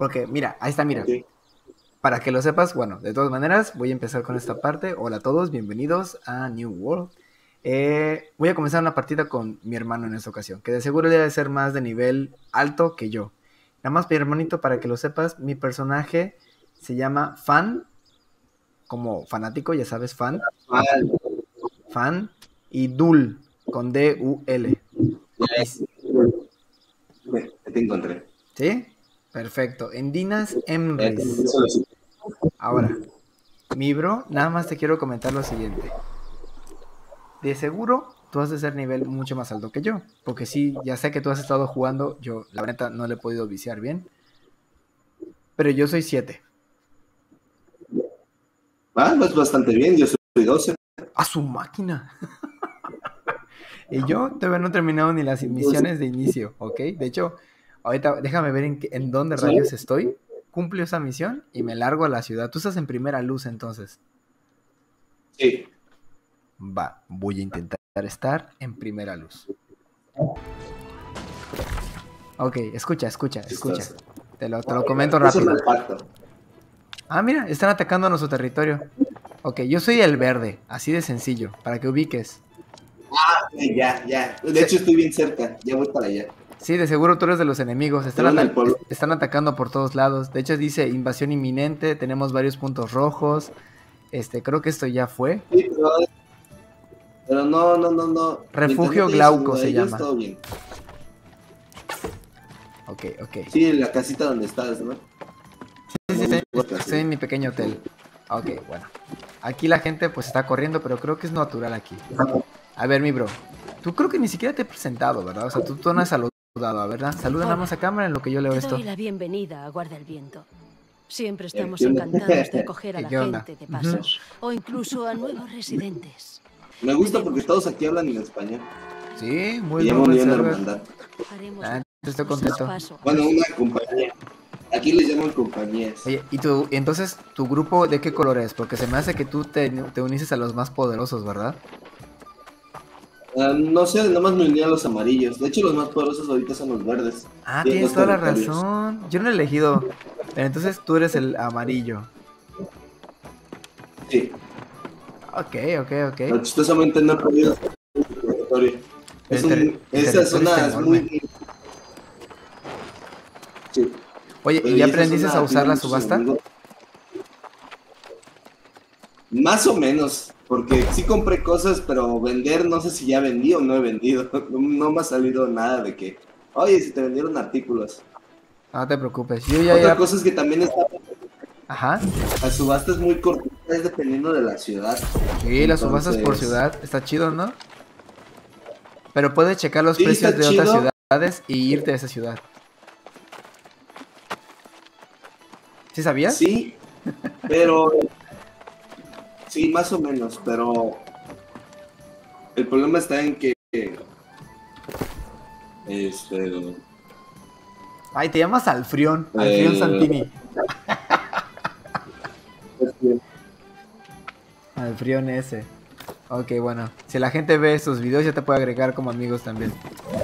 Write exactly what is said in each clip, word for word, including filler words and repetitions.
Porque, mira, ahí está, mira. Ok. Para que lo sepas, bueno, de todas maneras, voy a empezar con esta parte. Hola a todos, bienvenidos a New World. Eh, voy a comenzar una partida con mi hermano en esta ocasión, que de seguro debe ser más de nivel alto que yo. Nada más, mi hermanito, para que lo sepas, mi personaje se llama Fan, como fanático, ya sabes, Fan. Mal. Fan y Dul, con D U L. Y, Me- Te encontré. ¿sí? Perfecto. Endinas Eh, Emrys. eso lo sé. Ahora, mi bro, nada más te quiero comentar lo siguiente. De seguro, tú has de ser nivel mucho más alto que yo. Porque sí, ya sé que tú has estado jugando. Yo, la neta, no le he podido viciar bien. Pero yo soy siete. Ah, vas bastante bien, yo soy doce. ¡A su máquina! Y yo todavía no he terminado ni las Entonces, misiones de inicio, ¿ok? De hecho, ahorita déjame ver en, qué- en dónde ¿sí? rayos estoy. Cumplo esa misión y me largo a la ciudad. Tú estás en primera luz entonces. Sí. Va, voy a intentar estar en primera luz. Ok, escucha, escucha, escucha. Chistoso. Te lo, te lo comento Eso es rápido. el pacto. Ah, mira, están atacando a nuestro territorio. Ok, yo soy el verde, así de sencillo, para que ubiques. Sí, ya, ya. De Sí, hecho, estoy bien cerca. Ya voy para allá. sí, de seguro tú eres de los enemigos. Están, Pero en el ata- pueblo. est- están atacando por todos lados. De hecho, dice invasión inminente. Tenemos varios puntos rojos. Este, creo que esto ya fue. Sí, pero, pero no, no, no, no. Mientras no Refugio te hayas Glauco unido a se ellos, llama. todo bien. Ok, ok. Sí, en la casita donde estás, ¿no? Sí, sí, No sí, busco estoy en así. mi pequeño hotel. Ok, bueno. Aquí la gente pues está corriendo, pero creo que es natural aquí. A ver, mi bro. Tú creo que ni siquiera te he presentado, ¿verdad? O sea, tú, tú no has saludado, ¿verdad? Saluda nada Hola. más a cámara en lo que yo leo Te esto. doy la bienvenida a Guarda el Viento. Siempre Eh, estamos ¿qué onda? encantados de acoger a ¿Qué, la qué onda? gente de Ujú. paso o incluso a nuevos residentes. Me gusta porque Tenemos todos aquí hablan en español. Sí, muy, Me muy llamo buen Unión de server. Hermandad. haremos Ah, las estoy cosas contento. paso a Bueno, paso. una compañía. Aquí les llaman compañías. Oye, ¿y tú, entonces, tu grupo de qué color es? Porque se me hace que tú te, te unices a los más poderosos, ¿verdad? Ah, no sé, nada más me uní a los amarillos. De hecho, los más poderosos ahorita son los verdes. Ah, Tienen tienes dos toda la territorios. razón. Yo no he elegido. Pero entonces tú eres el amarillo. Sí, Ok, ok, ok. pero chistosamente no he podido hacer el territorio. Es El, ter- un, el esa territorio está zona es enorme. muy... Sí, Oye, ¿y pero ya y esa aprendiste a zona usar tiene la muchos subasta? enemigos. Más o menos, porque sí compré cosas, pero vender no sé si ya vendí o no he vendido. No, no me ha salido nada de que, oye, si te vendieron artículos. No te preocupes. Yo ya, Otra ya. cosa es que también está, Ajá. la subasta es muy cortita, es dependiendo de la ciudad. Sí, las subastas por Entonces, ciudad. Está chido, ¿no? Pero puedes checar los sí, precios está de otras chido. ciudades y irte a esa ciudad. ¿Sí sabías? Sí, pero sí, más o menos, pero el problema está en que este Ay, te llamas Alfrión. Alfrión eh, Santini. Alfrión S. Ok, bueno. Si la gente ve estos videos, ya te puede agregar como amigos también.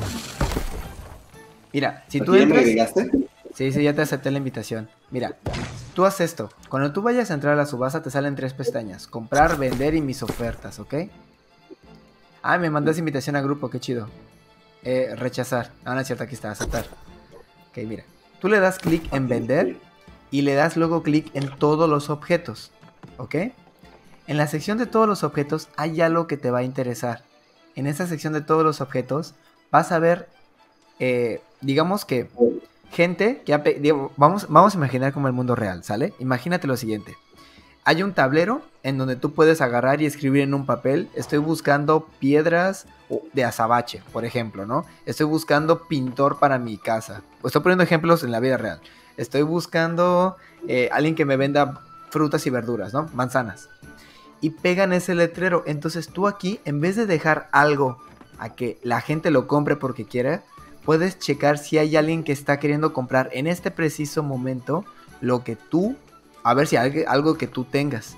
Mira, si tú ¿aquí ya me entras. agregaste? Sí, sí, ya te acepté la invitación. Mira, tú haces esto. Cuando tú vayas a entrar a la subasta, te salen tres pestañas: comprar, vender y mis ofertas, ¿ok? Ah, me mandas invitación a grupo, qué chido. Eh, rechazar. Ah, no es cierto, aquí está, aceptar. Ok, mira. Tú le das clic en vender y le das luego clic en todos los objetos, ¿ok? En la sección de todos los objetos hay algo que te va a interesar. En esa sección de todos los objetos vas a ver, eh, digamos que gente que ha pe- digo, vamos, vamos a imaginar como el mundo real, ¿sale? Imagínate lo siguiente. Hay un tablero en donde tú puedes agarrar y escribir en un papel: estoy buscando piedras de azabache, por ejemplo, ¿no? Estoy buscando pintor para mi casa. Pues estoy poniendo ejemplos en la vida real. Estoy buscando eh, alguien que me venda frutas y verduras, ¿no? Manzanas. Y pegan ese letrero. Entonces tú aquí, en vez de dejar algo a que la gente lo compre porque quiera, puedes checar si hay alguien que está queriendo comprar en este preciso momento lo que tú, a ver si hay algo que tú tengas.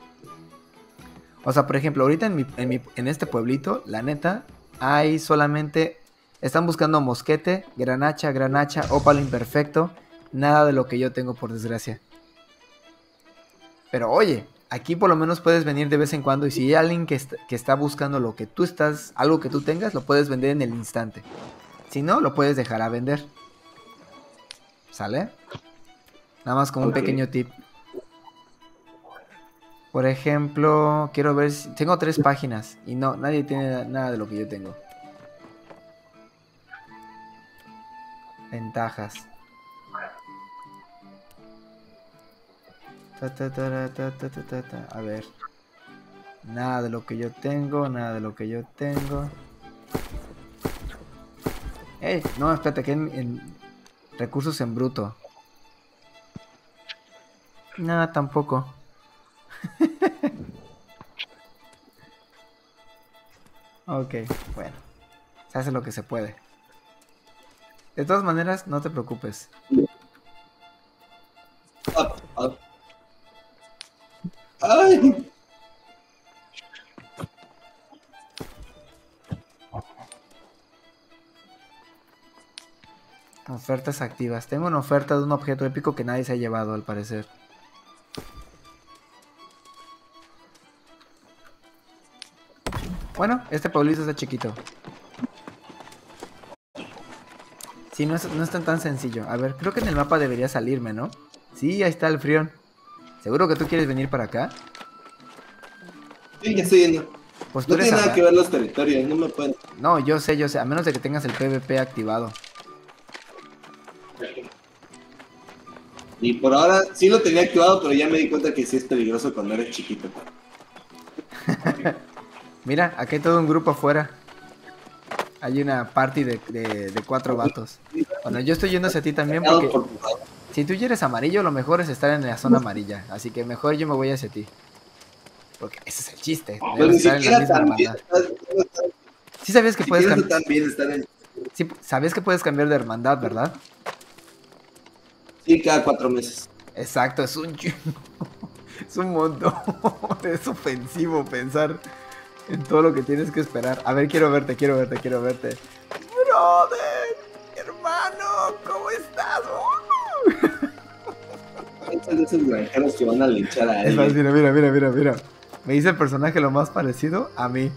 O sea, por ejemplo, ahorita en, mi, en, mi, en este pueblito, la neta, hay solamente, están buscando mosquete, granacha, granacha, ópalo imperfecto, nada de lo que yo tengo, por desgracia. Pero oye, aquí por lo menos puedes venir de vez en cuando. Y si hay alguien que, est que está buscando lo que tú estás, algo que tú tengas, lo puedes vender en el instante. Si no, lo puedes dejar a vender. ¿Sale? Nada más como okay. Un pequeño tip. Por ejemplo, quiero ver si... Tengo tres páginas y no, nadie tiene nada de lo que yo tengo. Ventajas. Ta, ta, ta, ta, ta, ta, ta, ta. A ver. Nada de lo que yo tengo, nada de lo que yo tengo. Ey, no, espérate, que en, en recursos en bruto. Nada, tampoco. Ok, bueno. Se hace lo que se puede. De todas maneras, no te preocupes. Ay. Ofertas activas. Tengo una oferta de un objeto épico que nadie se ha llevado, al parecer. Bueno, este pueblito está chiquito. Sí, no es, no es tan, tan sencillo. A ver, creo que en el mapa debería salirme, ¿no? Sí, ahí está el Frión. ¿Seguro que tú quieres venir para acá? Sí, ya estoy yendo. Pues tú no eres tiene nada a... que ver los territorios, no me pueden... No, yo sé, yo sé. A menos de que tengas el PvP activado. Y por ahora sí lo tenía activado, pero ya me di cuenta que sí es peligroso cuando eres chiquito. Mira, aquí hay todo un grupo afuera. Hay una party de, de, de cuatro vatos. Bueno, yo estoy yendo hacia ti también porque... Si tú ya eres amarillo, lo mejor es estar en la zona amarilla. Así que mejor yo me voy hacia ti. Porque ese es el chiste. Pero estar en la misma hermandad. Estás... Sí sabías que si puedes cambiar... también estar en... Sí, sabías que puedes cambiar de hermandad, ¿verdad? Sí, cada cuatro meses. Exacto, es un... es un montón. Es ofensivo pensar en todo lo que tienes que esperar. A ver, quiero verte, quiero verte, quiero verte. Brother, hermano, ¿cómo estás? Muchos de esos granjeros que van a linchar a él. Mira, mira, mira, mira, mira. Me hice el personaje lo más parecido a mí.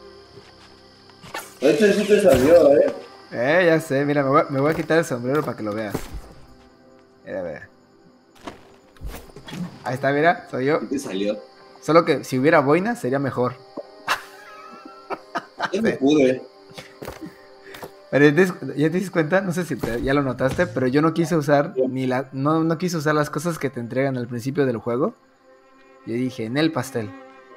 Este sí te salió, eh. Eh, ya sé, mira, me voy, me voy a quitar el sombrero para que lo veas. Mira, mira. Ahí está, mira, soy yo. ¿Qué te salió? Solo que si hubiera boina sería mejor. Ya me pude. Pero ya te das cuenta, no sé si te, ya lo notaste, pero yo no quise usar ni la, no, no quise usar las cosas que te entregan al principio del juego. Yo dije, en el pastel.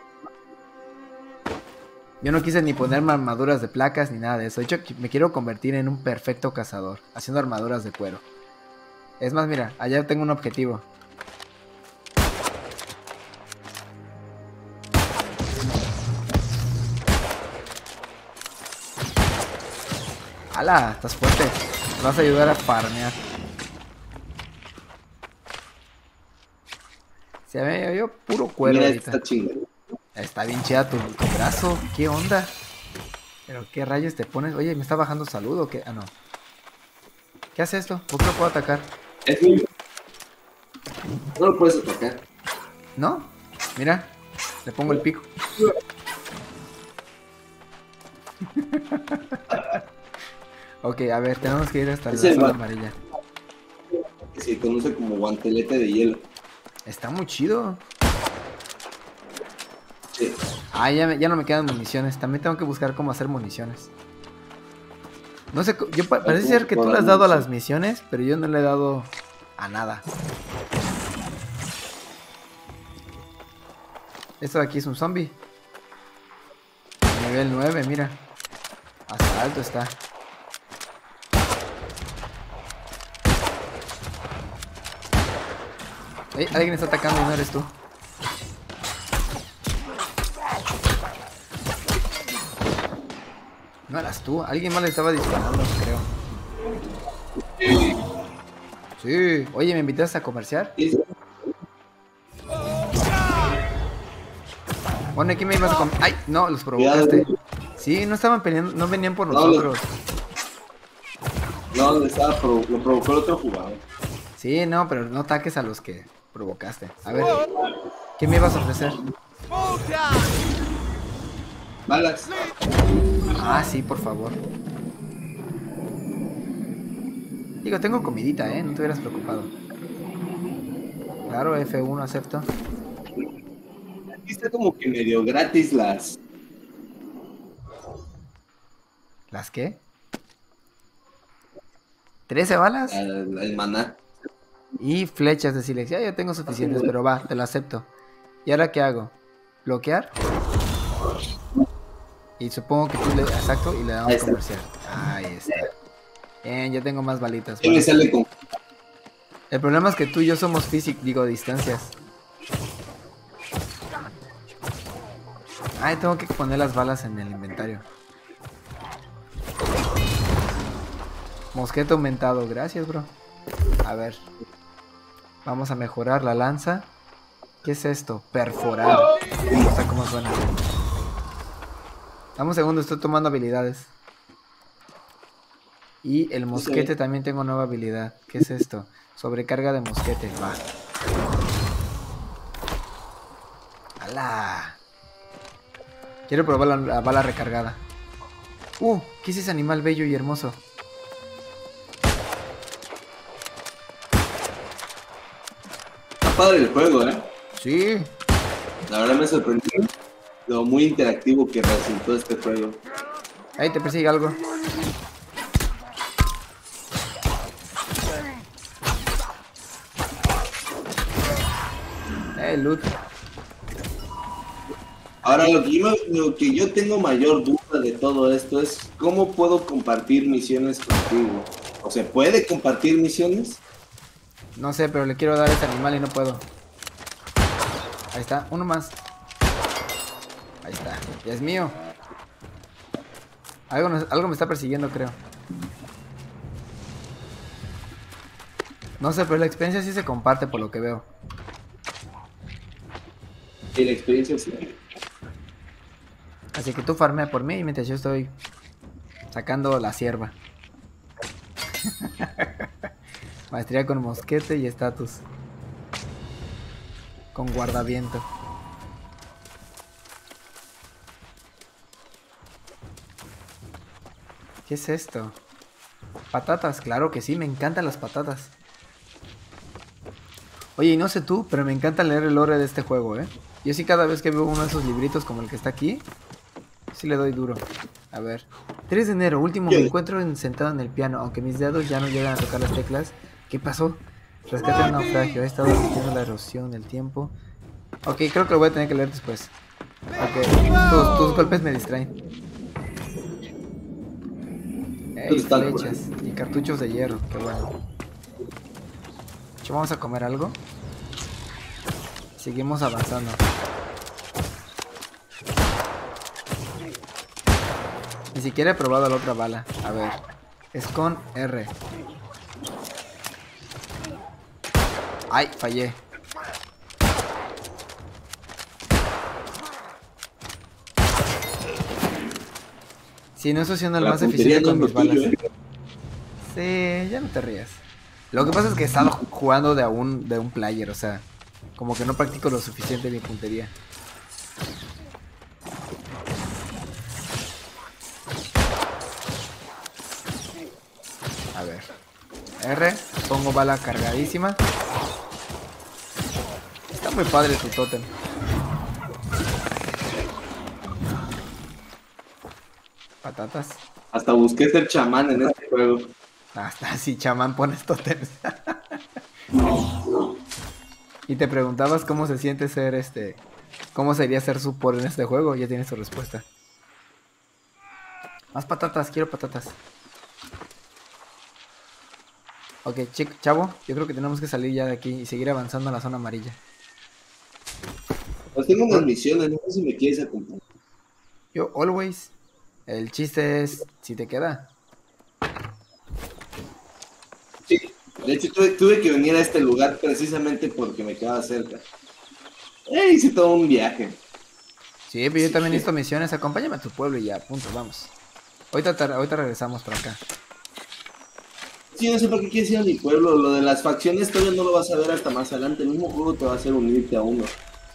Yo no quise ni ponerme armaduras de placas ni nada de eso. De hecho, me quiero convertir en un perfecto cazador, haciendo armaduras de cuero. Es más, mira, allá tengo un objetivo. ¡Hala! Estás fuerte. Me vas a ayudar a farmear. Se me vio puro cuero. Mira, ahorita. Está chingado. Está bien chida tu, tu brazo. ¿Qué onda? ¿Pero qué rayos te pones? Oye, ¿me está bajando salud o qué? Ah, no. ¿Qué hace esto? ¿Por qué lo puedo atacar? Es mío. No lo puedes atacar. ¿No? Mira. Le pongo el pico. Ok, a ver, tenemos que ir hasta Es la el zona ma- amarilla. Que se conoce como guantelete de hielo. Está muy chido. Sí. Ah, ya, me- ya no me quedan municiones. También tengo que buscar cómo hacer municiones. No sé, co- yo pa- parece ser que tú le has dado a las misiones, pero yo no le he dado a nada. Esto de aquí es un zombie. Nivel nueve, mira. Hasta alto está. Ey, alguien está atacando y no eres tú. No eras tú, alguien más le estaba disparando, creo. Sí, oye, ¿me invitaste a comerciar? Bueno, aquí me ibas a comer. ¡Ay! No, los provocaste. Sí, no estaban peleando, no venían por No, nosotros. No, lo, estaba provo- lo provocó el otro jugador. Sí, no, pero no ataques a los que provocaste. A ver, ¿qué me ibas a ofrecer? Balas. Ah, sí, por favor. Digo, tengo comidita, ¿eh? No te hubieras preocupado. Claro, F uno, acepto. Aquí está como que medio gratis las... ¿Las qué? ¿trece balas? El, el maná. Y flechas de silencio. Ya, ya tengo suficientes, pero va, te lo acepto. ¿Y ahora qué hago? ¿Bloquear? Y supongo que tú le... Exacto, y le damos comercial. Ahí está. Bien, ya tengo más balitas. ¿Qué me sale con...? El problema es que tú y yo somos físicos, digo, distancias. Ay, tengo que poner las balas en el inventario. Mosquete aumentado, gracias, bro. A ver. Vamos a mejorar la lanza. ¿Qué es esto? Perforar. Me gusta cómo suena. Dame un segundo, estoy tomando habilidades. Y el mosquete también tengo nueva habilidad. ¿Qué es esto? Sobrecarga de mosquete. Va. ¡Hala! Quiero probar la, la bala recargada. Uh, ¿qué es ese animal bello y hermoso? Está padre el juego, ¿eh? Sí. La verdad me sorprendió lo muy interactivo que resultó este juego. Ahí te persigue algo. Eh, loot. Ahora, lo que, yo, lo que yo tengo mayor duda de todo esto es cómo puedo compartir misiones contigo. ¿O se puede compartir misiones? No sé, pero le quiero dar a este animal y no puedo. Ahí está, uno más. Ahí está, ya es mío. Algo, nos- algo me está persiguiendo, creo. No sé, pero la experiencia sí se comparte por lo que veo. Y la experiencia sí. Así que tú farmea por mí mientras yo estoy sacando la sierva. Maestría con mosquete y estatus. Con guardaviento. ¿Qué es esto? Patatas, claro que sí, me encantan las patatas. Oye, y no sé tú, pero me encanta leer el lore de este juego, ¿eh? Yo sí cada vez que veo uno de esos libritos como el que está aquí, sí le doy duro. A ver. tres de enero, último, me encuentro en- sentado en el piano, aunque mis dedos ya no llegan a tocar las teclas. ¿Qué pasó? Rescate el naufragio, he estado resistiendo la erosión del tiempo. Ok, creo que lo voy a tener que leer después. Ok, tus, tus golpes me distraen. Ey, Está flechas y cartuchos de hierro, qué bueno. Che, vamos a comer algo. Seguimos avanzando. Ni siquiera he probado la otra bala. A ver. Es con R. Ay, fallé. Si no estoy siendo el La más puntería eficiente con no mis es lo balas. tuyo, ¿eh? Sí, ya no te rías. Lo que pasa es que he estado jugando de un, de un player, o sea, como que no practico lo suficiente mi puntería. A ver. R, pongo bala cargadísima. Está muy padre tu tótem. Patatas. Hasta busqué ser chamán en este juego. Hasta si chamán pones tótems. Y te preguntabas cómo se siente ser este... ¿Cómo sería ser support en este juego? Ya tienes tu respuesta. Más patatas, quiero patatas. Ok, chico, chavo, yo creo que tenemos que salir ya de aquí y seguir avanzando en la zona amarilla. Pues tengo unas misiones, no sé si me quieres acompañar. Yo, always. El chiste es si te queda. Sí, de hecho tuve, tuve que venir a este lugar precisamente porque me quedaba cerca. Eh, hice todo un viaje. Sí, pero yo también necesito misiones. Acompáñame a tu pueblo y ya, punto, vamos. Ahorita, te- ahorita regresamos por acá. Sí, no sé para qué quieres ir a mi pueblo. Lo de las facciones todavía no lo vas a ver hasta más adelante. El mismo juego te va a hacer unirte a uno.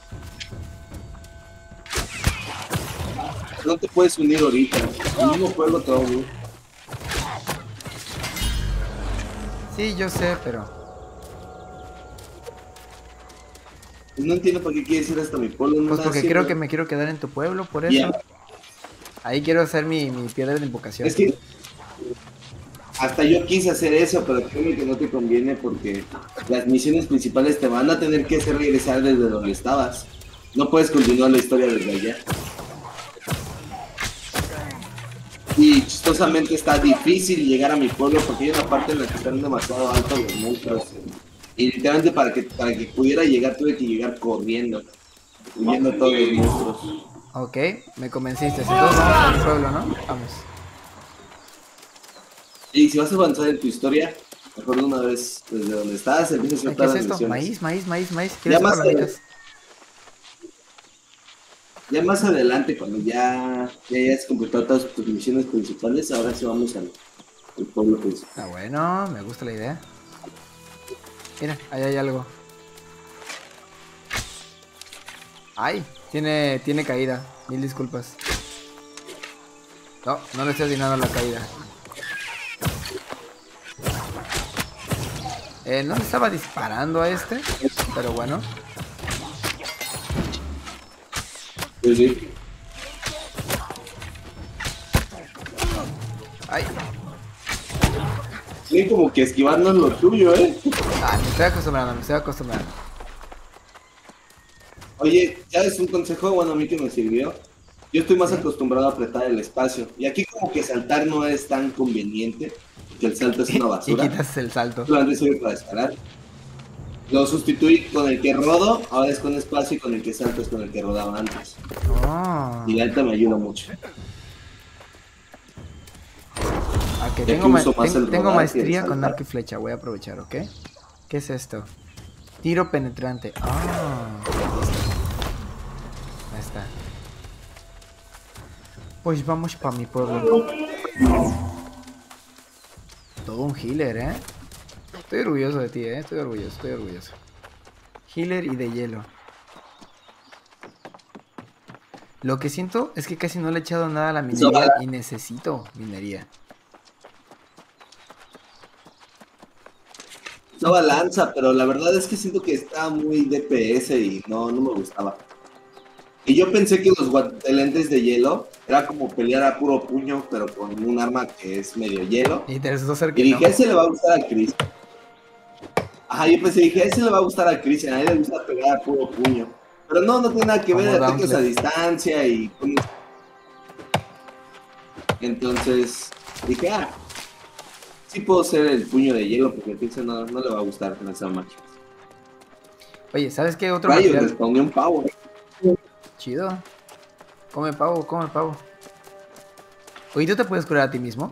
No te puedes unir ahorita. El mismo pueblo te va a unir. Sí, yo sé, pero... No entiendo para qué quieres ir hasta mi pueblo. No Pues nada porque sirve. creo que me quiero quedar en tu pueblo, por eso. Ya. Ahí quiero hacer mi, mi piedra de invocación. Es que hasta yo quise hacer eso, pero créeme que no te conviene porque las misiones principales te van a tener que hacer regresar desde donde estabas. No puedes continuar la historia desde allá. Y chistosamente está difícil llegar a mi pueblo porque hay una parte en la que están demasiado altos los monstruos. Y literalmente para que, para que pudiera llegar tuve que llegar corriendo, huyendo a todos los monstruos. Ok, me convenciste. Entonces vamos al pueblo, ¿no? Vamos. Y si vas a avanzar en tu historia, mejor de una vez desde donde estás, empiezas a Ay, hacer ¿qué es todas las esto? misiones. Maíz, maíz, maíz, maíz. Ya ¿Quieres más, palomitas? ya más adelante, cuando ya, ya hayas completado todas tus misiones principales, ahora sí vamos al, al pueblo principal. Ah, bueno, me gusta la idea. Mira, ahí hay algo. Ay, tiene, tiene caída. Mil disculpas. No, no le estoy atinando la caída. Eh, no le estaba disparando a este, pero bueno. Sí, sí. Ay, Sí, como que esquivarnos lo tuyo, ¿eh? ah, me estoy acostumbrando, me estoy acostumbrando. Oye, ¿sabes un consejo? Bueno, a mí que me sirvió. Yo estoy más acostumbrado a apretar el espacio. Y aquí como que saltar no es tan conveniente, porque el salto es una Y basura. quitas el salto. Solamente sirve para escalar. Lo sustituí con el que rodo, ahora es con espacio, y con el que salto es con el que rodaba antes. Oh, Y la neta me ayuda mucho. ok, Ya tengo, que ma- uso más ten- el tengo rodar que el maestría con saltar. arco y flecha, voy a aprovechar, ¿ok? ¿Qué es esto? Tiro penetrante. Ah, ahí está. Pues vamos para mi pueblo. Todo un healer, ¿eh? Estoy orgulloso de ti, ¿eh? Estoy orgulloso, estoy orgulloso. Healer y de hielo. Lo que siento es que casi no le he echado nada a la minería y necesito minería. No balanza, pero la verdad es que siento que está muy D P S y no, no me gustaba. Y yo pensé que los guantelentes de hielo era como pelear a puro puño, pero con un arma que es medio hielo. Y te resultó ser Y que no. dije, ese le va a gustar a Chris. Ajá, yo pensé, dije, ese le va a gustar a Chris, a él le gusta pegar a puro puño. Pero no, no tiene nada que ver, Como ataques a Dauntless. distancia y... Entonces, dije, ah, sí puedo ser el puño de hielo, porque a Chris no, no le va a gustar lanzar máquinas. Oye, ¿sabes qué otro Rayos, material respondió un pavo. chido? Come pavo, come pavo. Oye, ¿tú te puedes curar a ti mismo?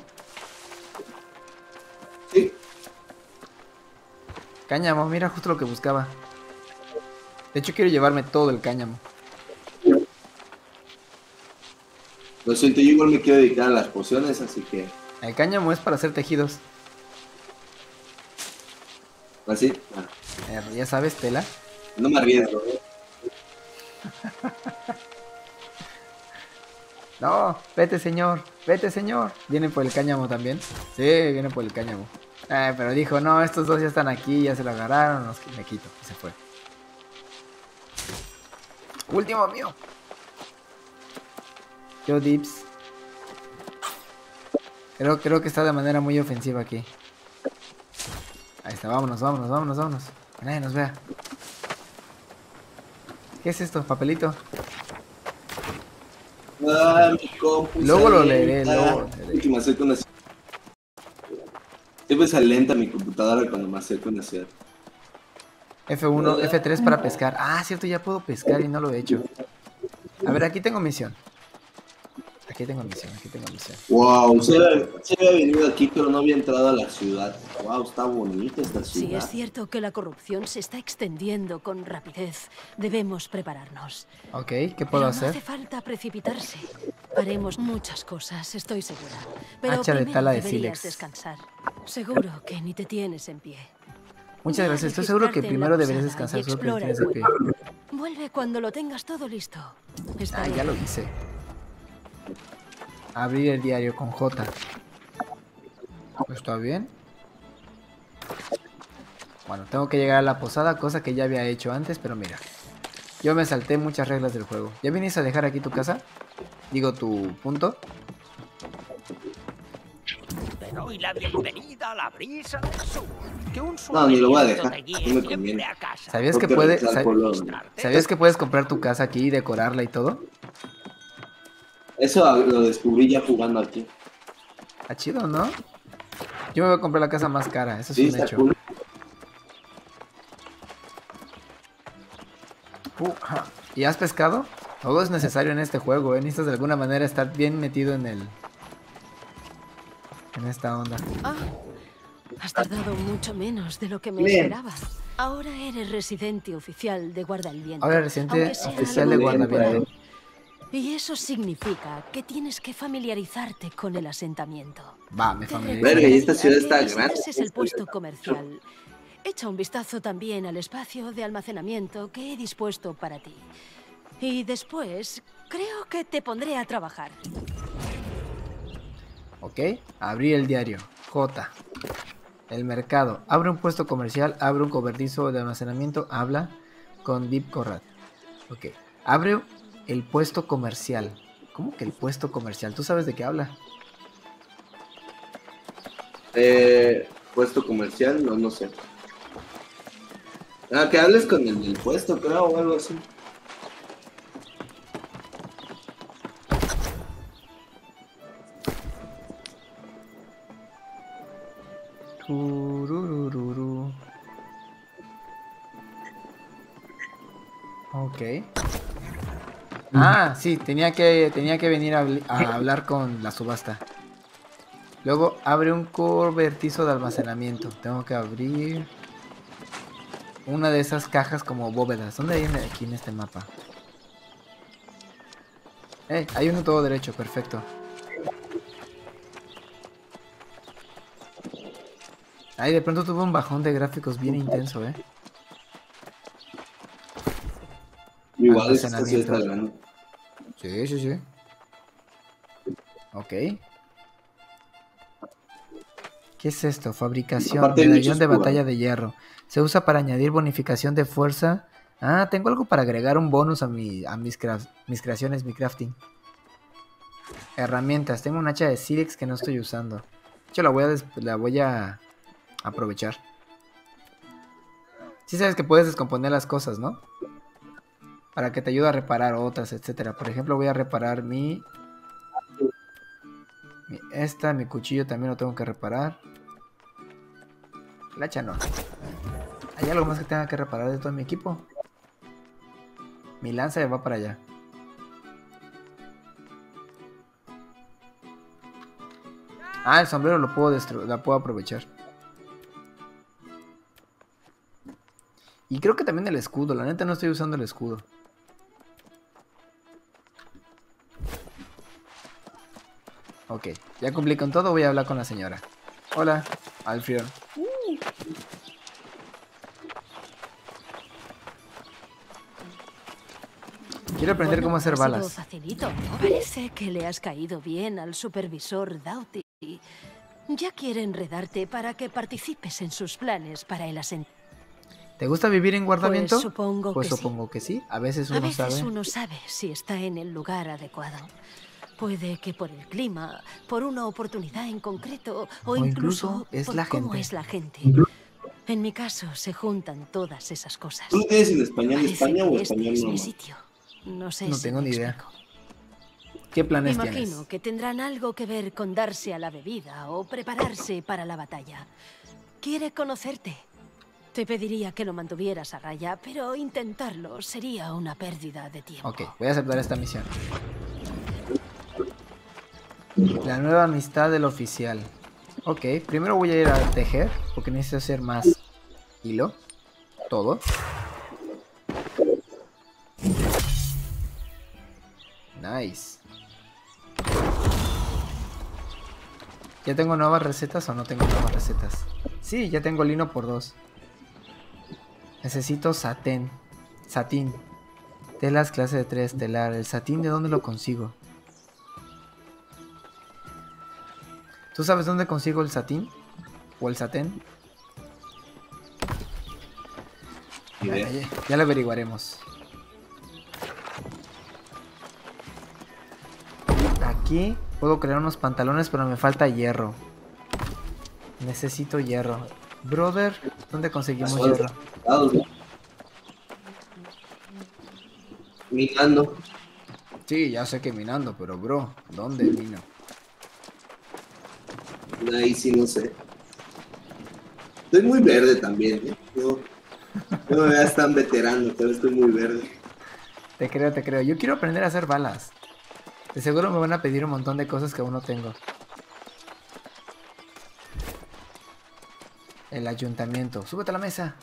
Sí, Cáñamo, mira justo lo que buscaba. De hecho, quiero llevarme todo el cáñamo. lo siento, yo igual me quiero dedicar a las pociones, así que, El cáñamo es para hacer tejidos. así, ah, Eh, ya sabes, tela. no me arriesgo. ¿eh? No, vete señor, vete señor. ¿Vienen por el cáñamo también? Sí, vienen por el cáñamo. Eh, pero dijo, no, estos dos ya están aquí, ya se lo agarraron, los me quito. Y se fue. Último mío. Yo dips. Creo, creo que está de manera muy ofensiva aquí. Ahí está, vámonos, vámonos, vámonos, vámonos. Que nadie nos vea. ¿Qué es esto? Papelito. Ah, mi compu. Luego se lo alienta. leeré, luego lo leeré. Que me acerco a una ciudad. Siempre se alenta mi computadora cuando me acerco a una ciudad. F uno, F tres para pescar. Ah, cierto, ya puedo pescar y no lo he hecho. A ver, aquí tengo misión. Aquí tengo misión, aquí tengo misión. Wow, se había, se había venido aquí, pero no había entrado a la ciudad. Wow, está bonita esta Si ciudad. es cierto que la corrupción se está extendiendo con rapidez, debemos prepararnos. Ok, ¿qué Pero puedo no hacer? hace falta precipitarse. Haremos muchas cosas, estoy segura. Pero Hacha de primero tala de deberías sílex. descansar. Seguro que ni te tienes en pie. Muchas Ve a gracias. Estoy seguro que registrarte en primero la deberías posada descansar y solo porque tienes explora en el pie. Vuelve cuando lo tengas todo listo. Está Ah, bien. ya lo hice. Abrir el diario con J. ¿Está bien? Bueno, tengo que llegar a la posada, cosa que ya había hecho antes, pero mira. Yo me salté muchas reglas del juego. ¿Ya viniste a dejar aquí tu casa? Digo, tu punto. Te doy la bienvenida a la brisa del sur. Que un No, ni lo voy a sueñecito dejar, te no guíe me siempre conviene. a casa. ¿Sabías Tengo que que puede, regresar sa- al pueblo. ¿Sabías que puedes comprar tu casa aquí y decorarla y todo? Eso lo descubrí ya jugando aquí. Ah, chido, ¿no? Yo me voy a comprar la casa más cara, eso es Sí, un está hecho. cool. Uh, ja. ¿Y has pescado? Todo es necesario en este juego, ¿eh? Necesitas de alguna manera estar bien metido en el... En esta onda. Ah, has tardado mucho menos de lo que me Bien. esperaba. Ahora eres residente oficial de Guarda el Viento. Ahora residente aunque sea oficial algo de Bien, Guardaviento. trae. Y eso significa que tienes que familiarizarte con el asentamiento. Va, me Te familiarizo. Verga, y esta recomendaría ciudad que está grande. visitases el puesto comercial. Echa un vistazo también al espacio de almacenamiento que he dispuesto para ti. Y después, creo que te pondré a trabajar. Ok, abrir el diario. J. El mercado. Abre un puesto comercial, abre un cobertizo de almacenamiento, habla con Deep Corrad. Ok, abre el puesto comercial. ¿Cómo que el puesto comercial? ¿Tú sabes de qué habla? Eh, puesto comercial, no, no sé. Ah, que hables con el del puesto, creo, o algo así. Tururururu. Ok. Ah, sí, tenía que, tenía que venir a, habl- a hablar con la subasta. Luego abre un cobertizo de almacenamiento. Tengo que abrir una de esas cajas como bóvedas. ¿Dónde hay en- aquí en este mapa? Eh, hay uno todo derecho, perfecto. Ay, de pronto tuve un bajón de gráficos bien intenso, eh. Igual esta ciudad Almacenamiento. está grande. Sí, sí, sí. Ok. ¿Qué es esto? Fabricación. Aparte hay Medallón muchos de batalla jugadores. de hierro. Se usa para añadir bonificación de fuerza. Ah, tengo algo para agregar un bonus a, mi, a mis, cra- mis creaciones, mi crafting. Herramientas. Tengo un hacha de Silex que no estoy usando. De hecho, la voy a, des- la voy a aprovechar. Sí sabes que puedes descomponer las cosas, ¿no? Para que te ayude a reparar otras, etcétera. Por ejemplo, voy a reparar mi... mi esta, mi cuchillo también lo tengo que reparar. El hacha no. ¿Hay algo más que tenga que reparar de todo mi equipo? Mi lanza ya va para allá. Ah, el sombrero lo puedo destru- la puedo aprovechar. Y creo que también el escudo. La neta no estoy usando el escudo. Ok, ya cumplí con todo. Voy a hablar con la señora. Hola, Alfredo. Quiero aprender Bueno, cómo hacer ha sido balas. facilito, ¿no? Parece que le has caído bien al supervisor Doughty. Ya quiere enredarte para que participes en sus planes para el asentamiento. ¿Te gusta vivir en guardamiento? Pues supongo Pues que sí. supongo que sí. A veces A uno veces sabe. uno sabe si está en el lugar adecuado. Puede que por el clima, por una oportunidad en concreto, o, O incluso incluso, es por la cómo gente. es la gente. En mi caso se juntan todas esas cosas. ¿Tú lo tienes en español de Parece España o que este español es mi normal? sitio. No sé No si tengo me ni idea. explico. ¿Qué planes Imagino tienes? que tendrán algo que ver con darse a la bebida o prepararse para la batalla. Quiere conocerte. Te pediría que lo mantuvieras a raya, pero intentarlo sería una pérdida de tiempo. Ok, voy a aceptar esta misión. La nueva amistad del oficial. Ok, primero voy a ir a tejer, porque necesito hacer más hilo. Todo. Nice. ¿Ya tengo nuevas recetas o no tengo nuevas recetas? Sí, ya tengo lino por dos. Necesito satén. Satín. Telas clase de tres, telar. ¿El satín de dónde lo consigo? ¿Tú sabes dónde consigo el satín? ¿O el satén? Ya, ya, ya lo averiguaremos. Aquí puedo crear unos pantalones, pero me falta hierro. Necesito hierro. Brother, ¿dónde conseguimos hierro? Minando. Sí, ya sé que minando, pero bro, ¿dónde mino? Ahí sí no sé. Estoy muy verde también, ¿eh? Yo, yo no me veas tan veterano, pero estoy muy verde. Te creo, te creo. Yo quiero aprender a hacer balas. De seguro me van a pedir un montón de cosas que aún no tengo. El ayuntamiento. Súbete a la mesa.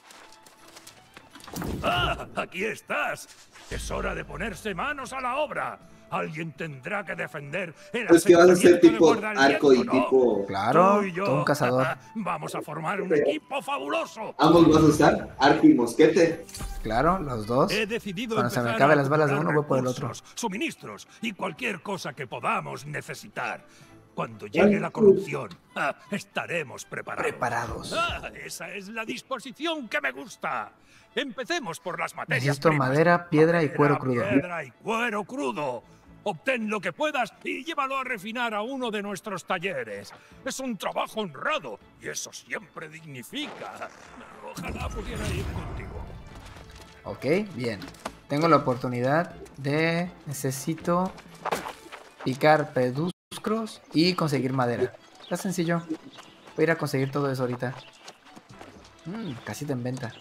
¡Ah! ¡Aquí estás! Es hora de ponerse manos a la obra. Alguien tendrá que defender el Es que vas a ser asentamiento de tipo Guardalviento, arco y ¿no? tipo... Claro, Tú y yo todo un cazador. vamos a formar un equipo fabuloso. Ambos vas a usar arco y mosquete. Claro, los dos. He decidido Cuando se me empezar acaben a las balas de acumular uno, voy por el otro. recursos, suministros y cualquier cosa que podamos necesitar. Cuando llegue la corrupción, ah, estaremos preparados. Preparados. Ah, esa es la disposición que me gusta. Empecemos por las materias Necesito primas. madera, piedra y Madera, cuero crudo. Piedra y cuero crudo. Obtén lo que puedas y llévalo a refinar a uno de nuestros talleres. Es un trabajo honrado y eso siempre dignifica. Ojalá pudiera ir contigo. Ok, bien. Tengo la oportunidad de... Necesito picar pedúsculos y conseguir madera. Está sencillo. Voy a ir a conseguir todo eso ahorita. Mmm, casita en venta.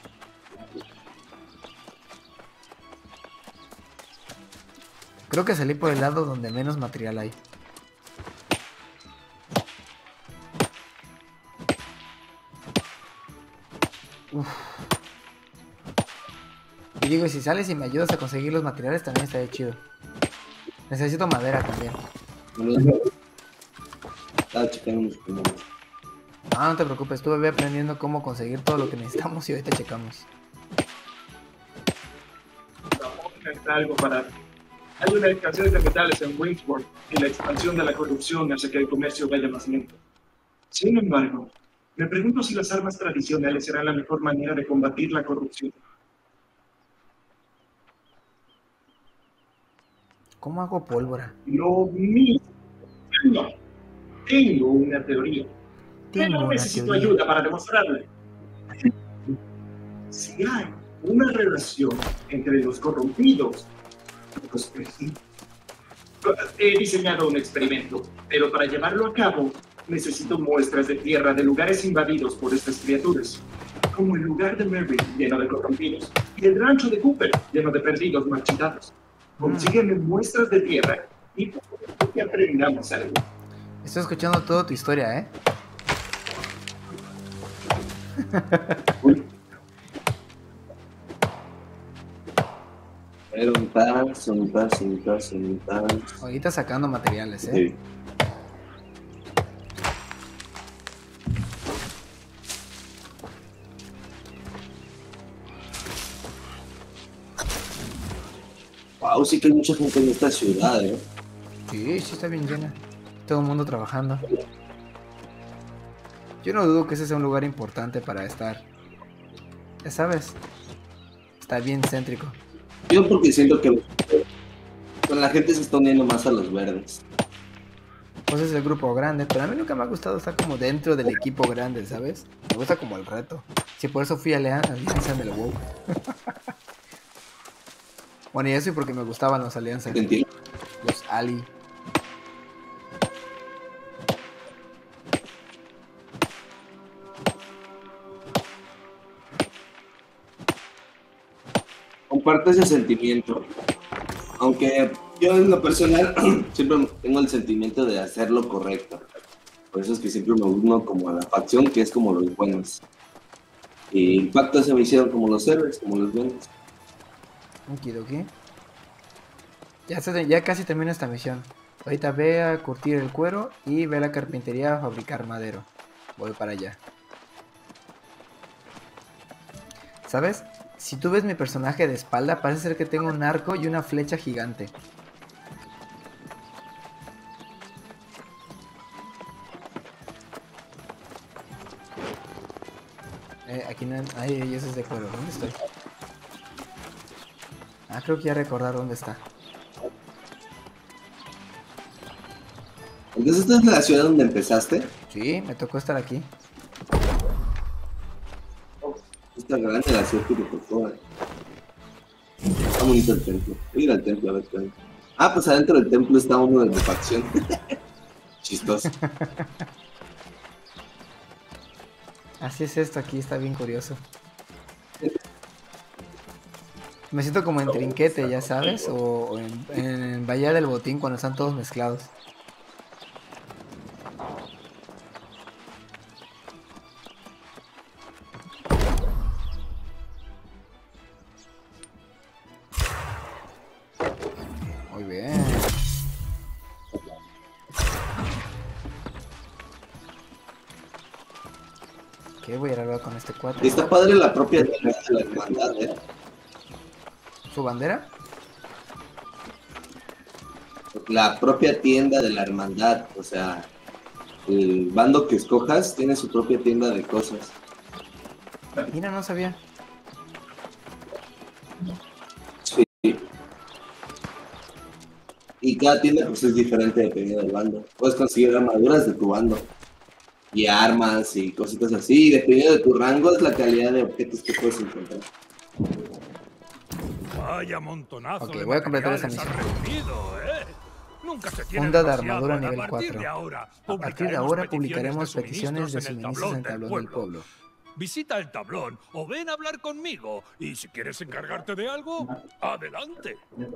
Creo que salí por el lado donde menos material hay. Uf. Y digo, si sales y me ayudas a conseguir los materiales también estaría chido. Necesito madera también. Estaba checando mis primeros. No, no te preocupes, estuve aprendiendo cómo conseguir todo lo que necesitamos y ahorita checamos. Está algo para... Hay una escasez de metales en Winsworth y la expansión de la corrupción hace que el comercio vaya más lento. Sin embargo, me pregunto si las armas tradicionales serán la mejor manera de combatir la corrupción. ¿Cómo hago pólvora? Lo mismo. No. Tengo una teoría. Tengo pero una necesito teoría. ayuda para demostrarle. Si hay una relación entre los corrompidos y los presidentes. He diseñado un experimento, pero para llevarlo a cabo necesito muestras de tierra de lugares invadidos por estas criaturas, como el lugar de Merrick lleno de corrompidos y el rancho de Cooper lleno de perdidos marchitados. Consígueme muestras de tierra y que aprendamos algo. Estoy escuchando toda tu historia, ¿eh? Pero un tas, un tas, un tas, un tas. Ahorita sacando materiales, ¿eh? Sí. Wow, sí que hay mucha gente en esta ciudad, ¿eh? Sí, sí está bien llena. Todo el mundo trabajando. Yo no dudo que ese sea un lugar importante para estar. Ya sabes. Está bien céntrico. Yo porque siento que con la gente se está uniendo más a los verdes. Pues es el grupo grande, pero a mí nunca me ha gustado estar como dentro del equipo grande, ¿sabes? Me gusta como el reto. Sí, por eso fui a la alianza del WoW. Bueno, y eso y porque me gustaban los alianzas. ¿Entiendes? Los Ali. Comparto ese sentimiento. Aunque yo en lo personal siempre tengo el sentimiento de hacer lo correcto. Por eso es que siempre me uno como a la facción que es como los buenos. Y Impacto se me hicieron como los héroes, como los buenos. Okidoki. Ya, se, ya casi termina esta misión. Ahorita ve a curtir el cuero y ve a la carpintería a fabricar madero. Voy para allá. ¿Sabes? Si tú ves mi personaje de espalda, parece ser que tengo un arco y una flecha gigante. Eh, aquí no... Ay, eso es de cuero. ¿Dónde estoy? Ah, creo que ya recordar dónde está. Entonces, ¿esta es la ciudad donde empezaste? Sí, me tocó estar aquí. Está grande la ciudad que te tocó. eh. Está bonito el templo. Voy a ir al templo a ver qué hay. Ah, pues adentro del templo está uno de facción. Chistoso. Así es esto aquí, está bien curioso. Me siento como en Trinquete, ya sabes, o, o en, en Bahía del Botín cuando están todos mezclados. Muy bien. ¿Qué voy a ir a hablar con este cuate? Y está padre la propia tienda de la hermandad, ¿eh? ¿Su bandera? La propia tienda de la hermandad, o sea, el bando que escojas tiene su propia tienda de cosas. Mira, no sabía. Sí. Y cada tienda pues es diferente dependiendo del bando. Puedes conseguir armaduras de tu bando. Y armas y cositas así. Y dependiendo de tu rango es la calidad de objetos que puedes encontrar. Vaya montonazo Ok, de voy a completar esa materiales misión. has reunido, ¿eh? Nunca se tiene Funda de demasiado. armadura A nivel partir cuatro. de ahora, A partir de ahora publicaremos peticiones de suministros suministros en el tablón del pueblo. Visita el tablón o ven a hablar conmigo. Y si quieres encargarte de algo, adelante.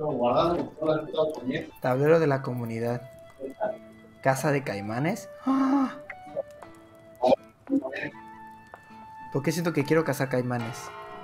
Tablero de la comunidad. Casa de caimanes. ¡Ah! ¿Por qué siento que quiero cazar caimanes?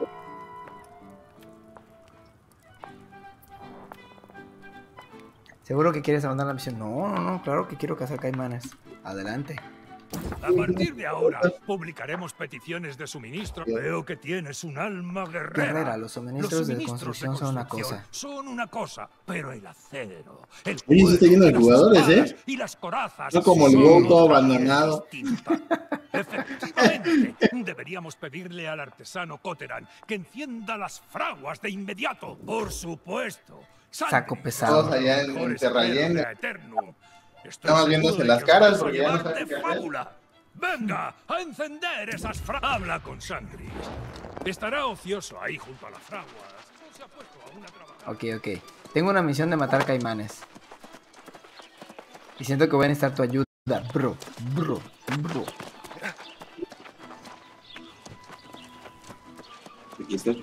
¿Seguro que quieres abandonar la misión? No, no, no, claro que quiero cazar caimanes. Adelante. A partir de ahora, publicaremos peticiones de suministro. Veo que tienes un alma guerrera. Guerrera, los suministros de construcción son una cosa. Son una cosa, pero el acero, el Oye, sí está lleno de las jugadores, espadas ¿eh? Y las corazas. No como el son Goku otra abandonado. piel distinta. Efectivamente, deberíamos pedirle al artesano Coteran que encienda las fraguas de inmediato. Por supuesto. Saco pesado. Todos allá en, en Terrallenda. Eternum. Estoy Nada más seguro viéndose de las que caras os vas a porque ya no llevar saben de qué hacer. fábula. Venga, a encender esas fraguas. Habla con Sandris. Estará ocioso ahí junto a las fraguas. No se ha puesto aún a trabajar. Ok, ok. Tengo una misión de matar caimanes. Y siento que voy a necesitar tu ayuda. Bro, bro, bro. Aquí está.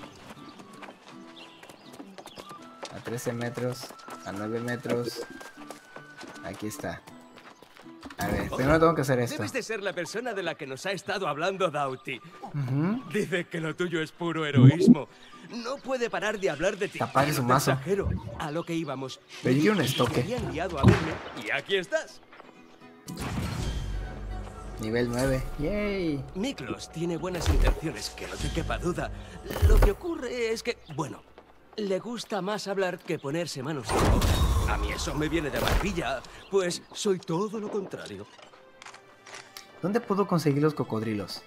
A trece metros. A nueve metros. Aquí está. A ver, primero tengo que hacer esto. Debes de ser la persona de la que nos ha estado hablando Dauti. Ujú. Dice que lo tuyo es puro heroísmo. No puede parar de hablar de ti. Apague su No te mazo. exagero. A lo que íbamos. Pero yo quiero un Me estoque. habían liado a verme y aquí estás. Nivel nueve. Yay. Miklos tiene buenas intenciones, que no te quepa duda. Lo que ocurre es que, bueno, le gusta más hablar que ponerse manos en la obra. A mí eso me viene de maravilla, pues soy todo lo contrario. ¿Dónde puedo conseguir los cocodrilos?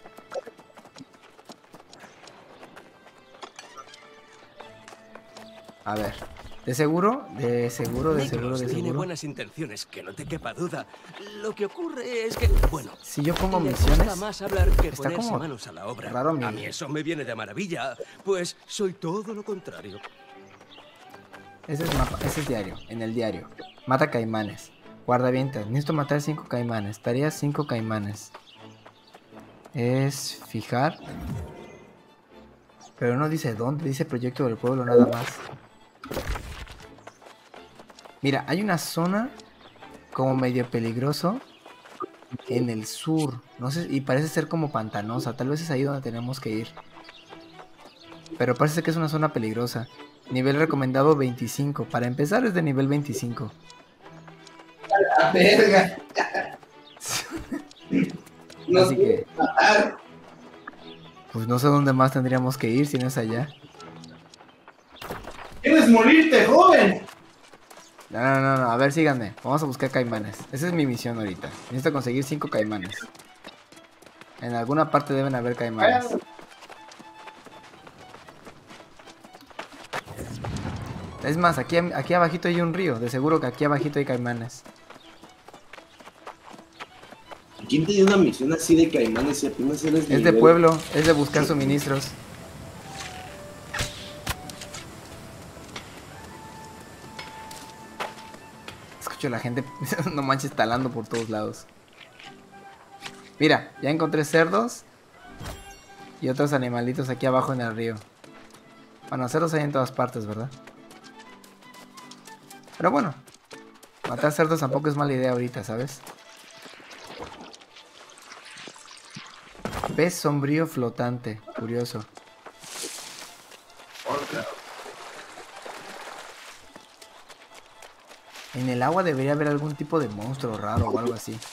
A ver. ¿De seguro? De seguro, de seguro, Miklos de tiene seguro. buenas intenciones, que no te quepa duda. Lo que ocurre es que, bueno, Si yo pongo le misiones... gusta más hablar que está ponerse como manos a la obra. raro mi- A mí eso me viene de maravilla, pues soy todo lo contrario. Ese es mapa, ese es diario, en el diario. Mata caimanes. Guardavientas, necesito matar cinco caimanes. Tarea cinco caimanes. Es fijar. Pero no dice dónde, dice proyecto del pueblo nada más. Mira, hay una zona como medio peligroso en el sur. No sé, y parece ser como pantanosa. Tal vez es ahí donde tenemos que ir. Pero parece que es una zona peligrosa. Nivel recomendado veinticinco. Para empezar es de nivel veinticinco. La verga. No Así que, matar. pues no sé dónde más tendríamos que ir si no es allá. ¿Quieres morirte, joven? No, no, no, no, a ver, síganme. Vamos a buscar caimanes. Esa es mi misión ahorita. Necesito conseguir cinco caimanes. En alguna parte deben haber caimanes. Es más, aquí, aquí abajito hay un río. De seguro que aquí abajito hay caimanes. ¿Quién te dio una misión así de caimanes si apenas eres Es de nivel? pueblo, es de buscar suministros. Escucho a la gente, no manches, talando por todos lados. Mira, ya encontré cerdos y otros animalitos aquí abajo en el río. Bueno, cerdos hay en todas partes, ¿verdad? Pero bueno, matar cerdos tampoco es mala idea ahorita, ¿sabes? Pez sombrío flotante, curioso. En el agua debería haber algún tipo de monstruo raro o algo así.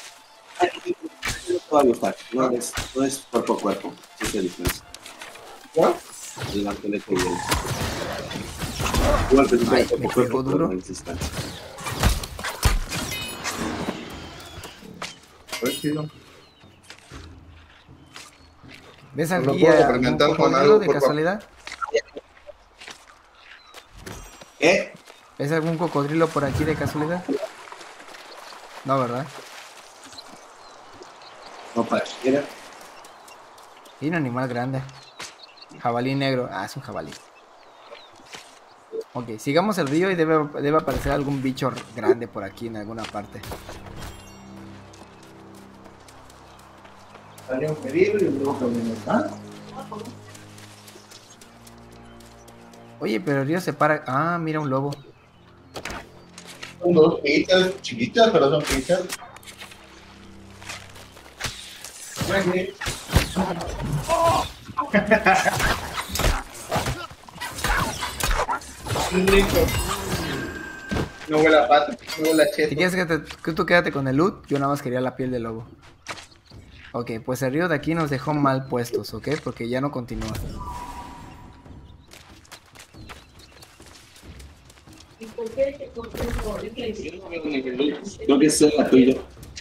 No te va a gustar. No es, no es cuerpo a cuerpo. Sí se diferencia. ¿What? El banquete y el... Igual que si Ay, fuera me cuerpo a cuerpo, pegó pero duro. no en distancia. Pues, tío. ¿Ves No aquí puedo algún complementar con cocodrilo algo, de por favor. casualidad? ¿Qué? ¿Ves algún cocodrilo por aquí de casualidad? No, ¿verdad? No pareciera. Y un animal grande. Jabalí negro. Ah, es un jabalí. Ok, sigamos el río y debe, debe aparecer algún bicho grande por aquí en alguna parte. Salió un pedido y luego también está. Oye, pero el río se para... Ah, mira un lobo. Son dos pizzas chiquitas, pero son pizzas. Listo. No huele a pato, no huele a Si cheto. quieres que, te- que tú quédate con el loot, yo nada más quería la piel del lobo. Ok, pues el río de aquí nos dejó mal puestos, ¿ok? Porque ya no continúa. Yo no veo nivel luz. Creo que esa es la tuya.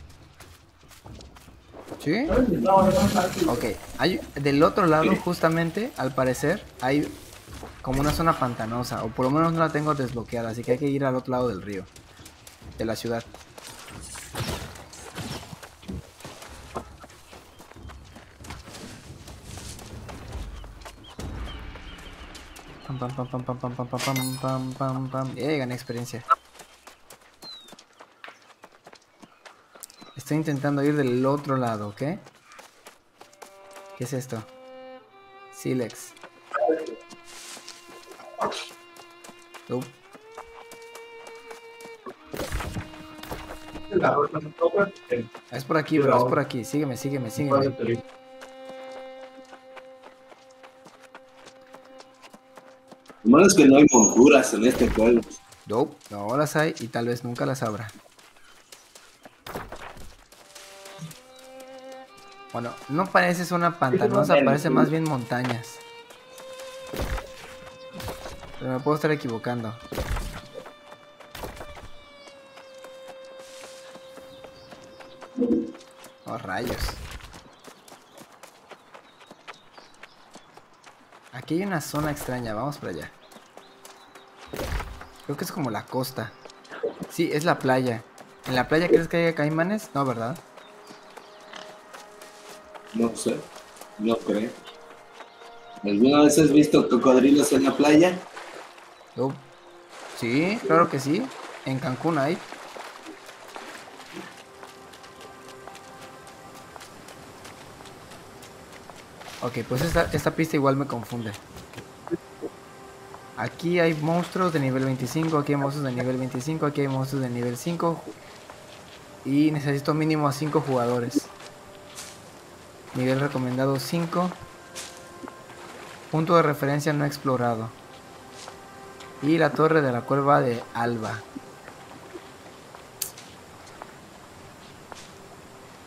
¿Sí? Ok, hay, del otro lado justamente, al parecer, hay como una zona pantanosa, o por lo menos no la tengo desbloqueada, así que hay que ir al otro lado del río, de la ciudad. Pam, pam, pam, pam, pam, pam, pam, pam, pam, pam, pam, pam. Eh, gané experiencia. Estoy intentando ir del otro lado, ¿ok? ¿Qué es esto? Silex. Nope. Es por aquí, bro, es por aquí. Sígueme, sígueme, sígueme. Lo malo es que no hay monturas en este pueblo. Nope, no las hay y tal vez nunca las habrá. Bueno, no parece zona pantanosa, parece más bien montañas. Pero me puedo estar equivocando. Oh, rayos. Aquí hay una zona extraña, vamos para allá. Creo que es como la costa. Sí, es la playa. ¿En la playa crees que haya caimanes? No, ¿verdad? No sé. No creo. ¿Alguna vez has visto cocodrilos en la playa? No. Sí, claro que sí. En Cancún hay. Ok, pues esta, esta pista igual me confunde. Aquí hay monstruos de nivel veinticinco, aquí hay monstruos de nivel veinticinco, aquí hay monstruos de nivel cinco. Y necesito mínimo a cinco jugadores. Nivel recomendado cinco. Punto de referencia no explorado. Y la torre de la cueva de Alba.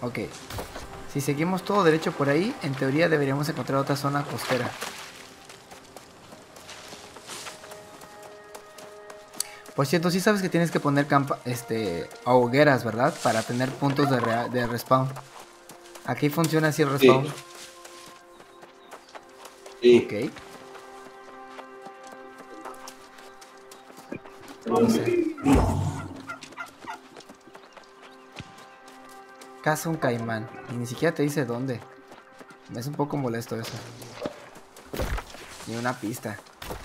Ok. Si seguimos todo derecho por ahí, en teoría deberíamos encontrar otra zona costera. Por cierto, sí sabes que tienes que poner campa este, hogueras, ¿verdad? Para tener puntos de, re de respawn. Aquí funciona así el respawn. Sí. Ok. No sé. Caza un caimán. Y ni siquiera te dice dónde. Me es un poco molesto eso. Ni una pista.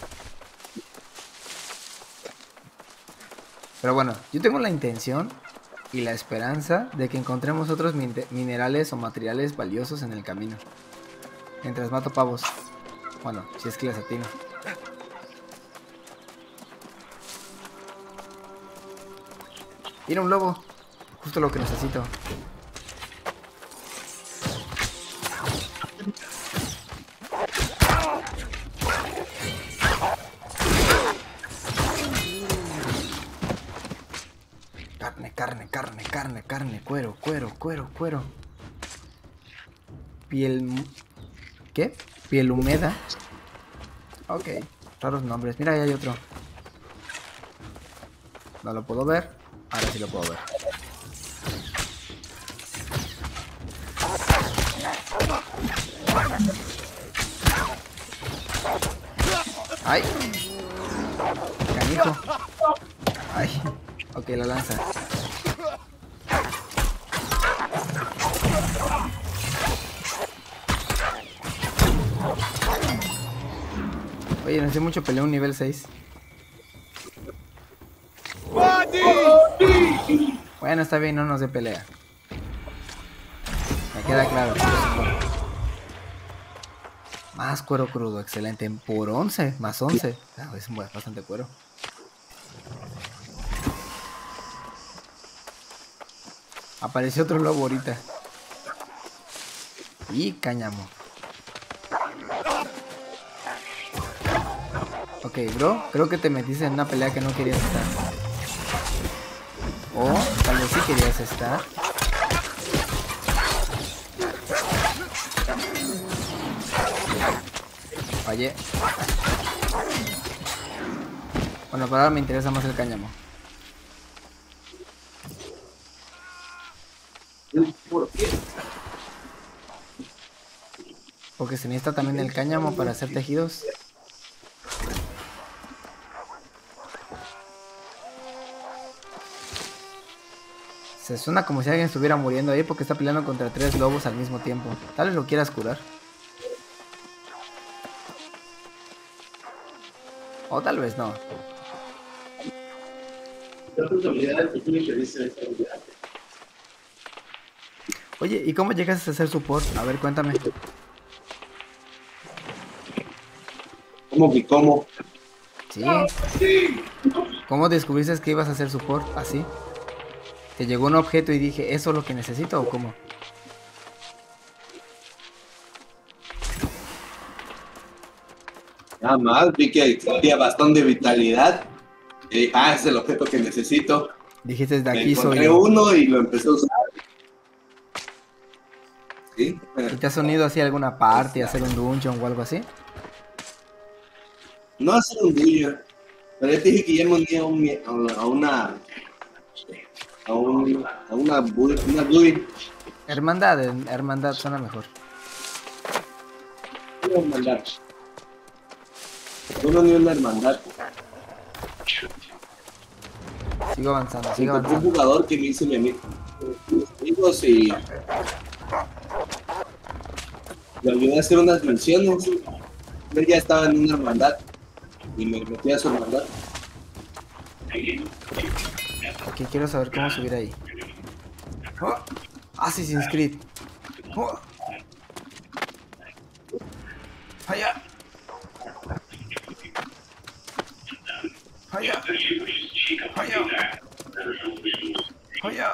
Pero bueno, yo tengo la intención y la esperanza de que encontremos otros min minerales o materiales valiosos en el camino. Mientras mato pavos. Bueno, si es que les atino. Mira un lobo. Justo lo que necesito. Carne, carne, carne, carne, carne, cuero, cuero, cuero, cuero. Piel... ¿Qué? Piel húmeda. Ok, raros nombres. Mira, ahí hay otro. No lo puedo ver. Ahora sí lo puedo ver. ¡Ay! Canijo. ¡Ay! Ok, la lanza. Oye, no sé mucho pelea un nivel seis. Bueno, está bien, no nos dé pelea. Me queda claro. Más cuero crudo, excelente. Por once, más once. Ah, es bastante cuero. Apareció otro lobo ahorita. Y cáñamo. Ok, bro, creo que te metiste en una pelea que no querías estar. O tal vez sí querías estar. Fallé. Bueno, para ahora me interesa más el cáñamo. Porque se necesita también el cáñamo para hacer tejidos. Se suena como si alguien estuviera muriendo ahí porque está peleando contra tres lobos al mismo tiempo. Tal vez lo quieras curar. O tal vez no. Oye, ¿y cómo llegaste a hacer support? A ver, cuéntame. ¿Cómo que cómo? Sí. ¿Cómo descubriste que ibas a hacer support así? ¿Te llegó un objeto y dije, ¿eso es lo que necesito o cómo? Nada más, vi que tenía bastante vitalidad. Y dije, ah, es el objeto que necesito. Dijiste, de Me aquí soy encontré yo. uno y lo empecé a usar. ¿Sí? ¿Y te has unido así a alguna parte, a hacer un dungeon o algo así? No hacer un dungeon, pero ya te dije que ya me uní a, un, a una... A, un, a una... Una build. Hermandad, hermandad suena mejor. Una hermandad. Uno ni una hermandad. Sigo avanzando, sigo Encontré un avanzando. jugador que me hizo mi amigo. Mis amigos y... Le ayudé a hacer unas misiones. Él ya estaba en una hermandad. Y me metí a su hermandad. Ok, quiero saber cómo subir ahí. Oh, Assassin's Creed. Oh. Allá. Allá. Allá. Allá.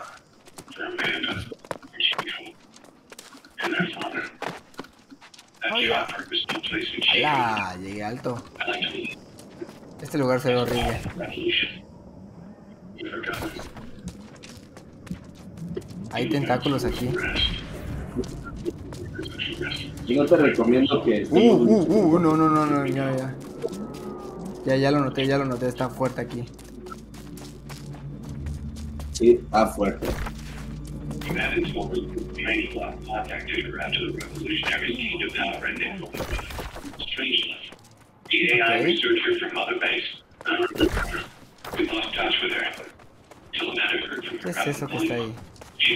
Allá. Alá, llegué alto. Este lugar se ve horrible. Hay tentáculos aquí. Yo no te recomiendo que... Uh, uh, uh, no, no, no, no, ya, ya. Ya, ya lo noté, ya lo noté, está fuerte aquí. Sí, está fuerte. Okay. ¿Qué es eso que está ahí?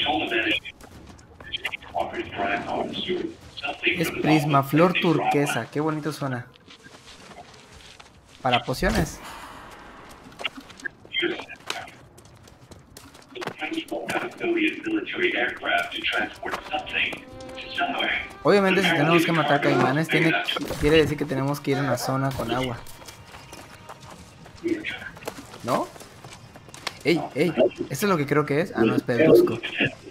Es prismaflor turquesa, qué bonito suena. Para pociones. Obviamente si tenemos que matar caimanes, tiene, quiere decir que tenemos que ir a una zona con agua. ¿No? ¡Ey, ey! ¿Eso es lo que creo que es? Ah, no, es pedrusco.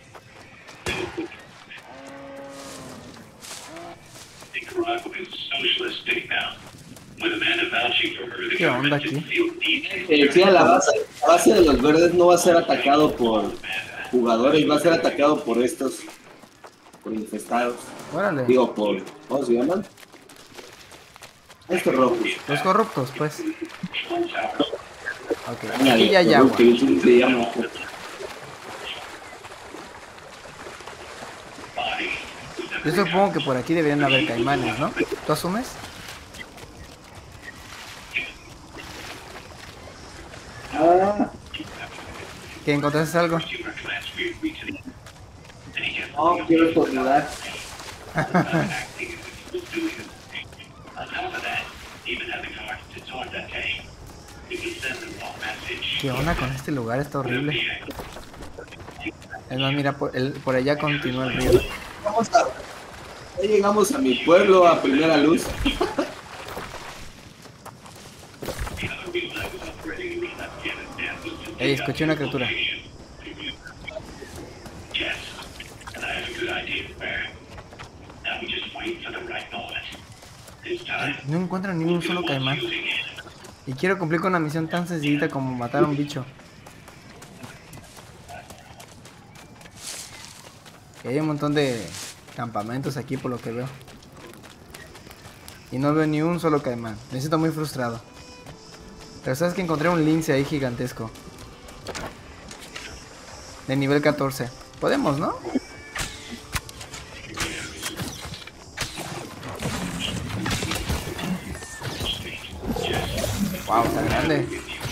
¿Qué onda aquí? Eh, sí, la base, la base de los verdes no va a ser atacado por jugadores, va a ser atacado por estos, por infestados. Órale. Digo, por, ¿cómo se llaman? Estos rojos. Los corruptos, pues. Ok, Ándale, aquí ya hay agua. corruptos, se llama. Yo supongo que por aquí deberían haber caimanes, ¿no? ¿Tú asumes? Ah, ¿Que encontraste algo? no, quiero estornudar. ¿Qué onda con este lugar? Está horrible. Es más, mira, por, el, por allá continúa el río. Vamos a... Ya llegamos a mi pueblo a primera luz. Ey, escuché una criatura. No encuentro ni un solo caimán. Y quiero cumplir con una misión tan sencillita como matar a un bicho. Y hay un montón de campamentos aquí por lo que veo. Y no veo ni un solo caimán. Me siento muy frustrado. Pero sabes que encontré un lince ahí gigantesco. De nivel catorce. Podemos, ¿no? Wow, está grande.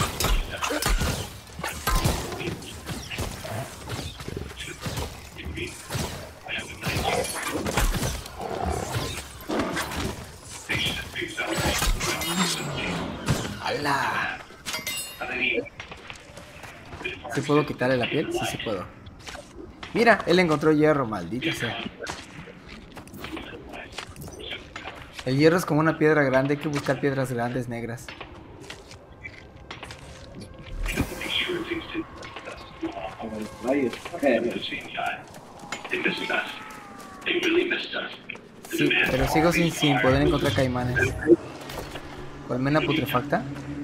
¡Hala! ¿Sí puedo quitarle la piel? Sí, sí puedo. Mira, él encontró hierro, maldita sea. El hierro es como una piedra grande, hay que buscar piedras grandes negras. Sí, pero sigo sin, sin poder encontrar caimanes. ¿Colmena putrefacta?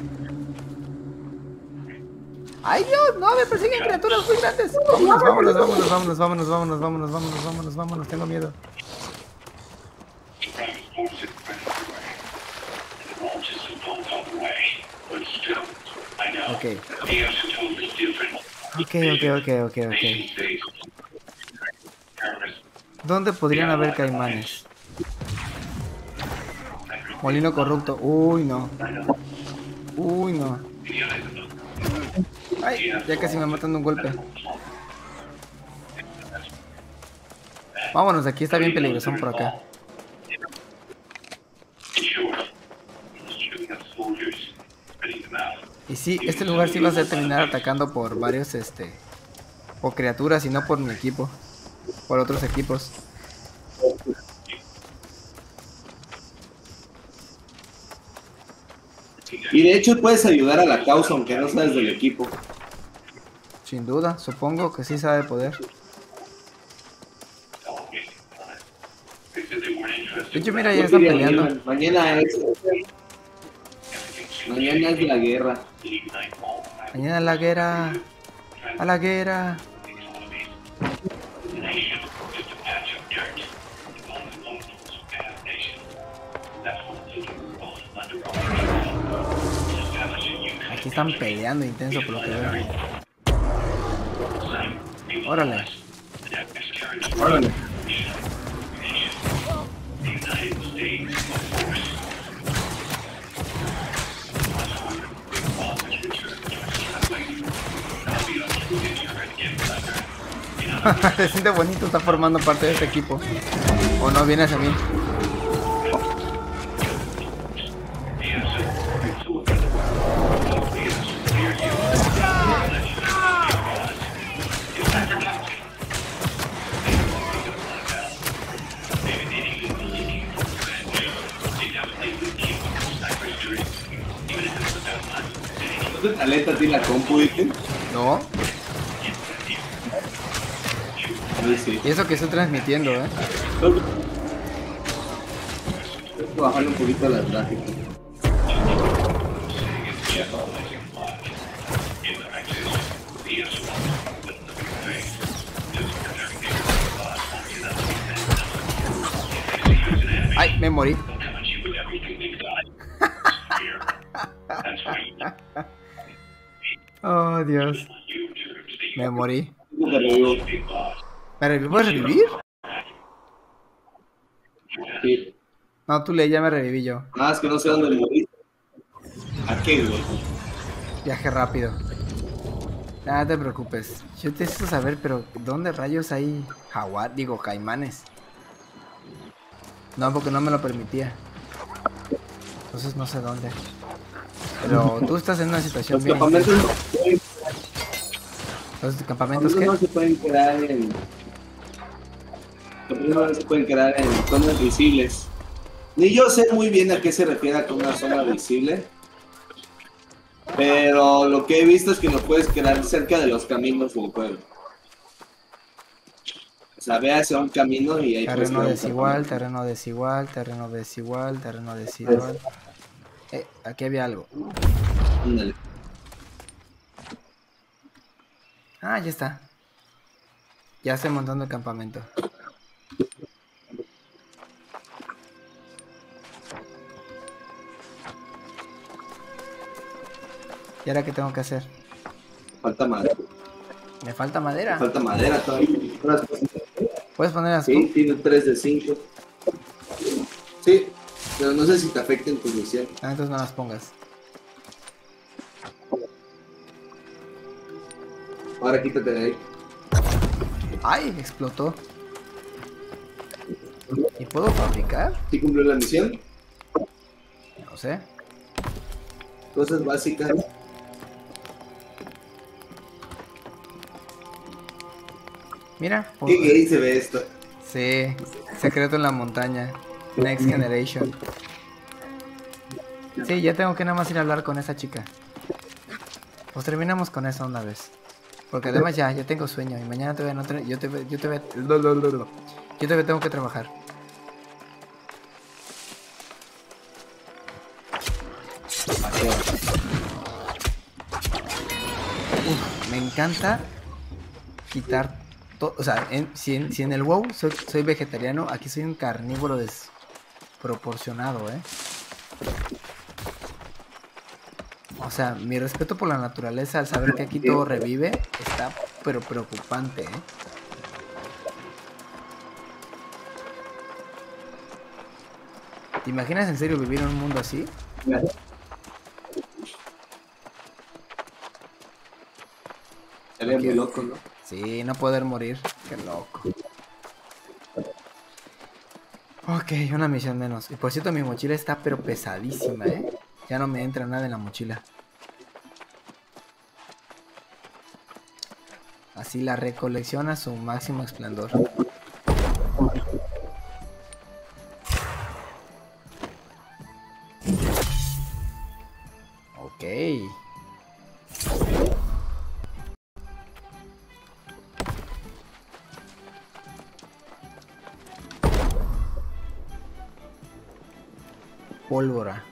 ¡Ay, Dios! ¡No! ¡Me persiguen criaturas muy grandes! Vámonos, vámonos, vámonos, vámonos, vámonos, vámonos, vámonos, vámonos, vámonos, vámonos, tengo miedo. Ok. Ok, ok, ok, ok, ok. ¿Dónde podrían haber caimanes? Molino corrupto. Uy, no. Uy, no. Ay, ya casi me matan de un golpe. Vámonos, aquí está bien peligroso por acá. Y sí, este lugar sí va a ser terminar atacando por varios, este... o criaturas y no por mi equipo. Por otros equipos. Y de hecho puedes ayudar a la causa aunque no seas del equipo. Sin duda, supongo que sí sabe poder. De hecho, mira, ya están peleando. Mañana es... Mañana es la guerra. Mañana la guerra. A la guerra. están peleando intenso por lo que veo. Órale. Órale. Se siente bonito, está formando parte de este equipo. ¿O no vienes a mí? ¿No te talenta a ti la compu, dije? No. Sí, sí. Y eso que estoy transmitiendo, ¿eh? Tengo que bajarle un poquito las gráficas. Ay, me morí. Oh, Dios. Me morí. ¿Cómo te revivo? ¿Me reviví? ¿Puedes revivir? Sí. No, tú le ya me reviví yo. Ah, es que no sé dónde morí. ¿A qué, güey? Viaje rápido. Nada, te preocupes. Yo te necesito saber, pero ¿dónde rayos hay jaguar? Digo, caimanes. No, porque no me lo permitía. Entonces no sé dónde. Pero tú estás en una situación Los bien. campamentos no, ¿Los los campamentos campamentos qué? no se pueden quedar en... Los campamentos no se pueden quedar en zonas visibles. Ni yo sé muy bien a qué se refiere con una zona visible. Pero lo que he visto es que no puedes quedar cerca de los caminos del juego. O sea, ve hacia un camino y ahí puedes Terreno quedar un desigual, campamento. terreno desigual, terreno desigual, terreno desigual. Eh, aquí había algo. Ándale. Ah, ya está. Ya estoy montando el campamento. ¿Y ahora qué tengo que hacer? Falta madera. Me falta madera. Falta madera todavía. Unas cositas. ¿Puedes ponerlas Sí, tú? tiene tres de cinco. Sí, pero no sé si te afecta en tu misión. Ah, entonces no las pongas. Ahora quítate de ahí. ¡Ay! Explotó. ¿Y puedo fabricar? ¿Sí cumplió la misión? No sé. Cosas básicas. Mira. Qué gay se ve esto. Sí. Secreto en la montaña. Next Generation. Sí, ya tengo que nada más ir a hablar con esa chica. Pues terminamos con eso una vez. Porque además ya, ya tengo sueño. Y mañana todavía no tra- yo te yo te yo todavía tengo que trabajar. Uf, me encanta quitar todo. O sea, en- si, en, si en el WoW soy, soy vegetariano, aquí soy un carnívoro desproporcionado, ¿eh? O sea, mi respeto por la naturaleza al saber que aquí todo revive está pero preocupante, ¿eh? ¿Te imaginas en serio vivir en un mundo así? Sería muy loco, ¿no? Sí, no poder morir. Qué loco. Ok, una misión menos. Y por cierto, mi mochila está pero pesadísima, ¿eh? Ya no me entra nada en la mochila. Así la recolecciona a su máximo esplendor. Ok. Pólvora.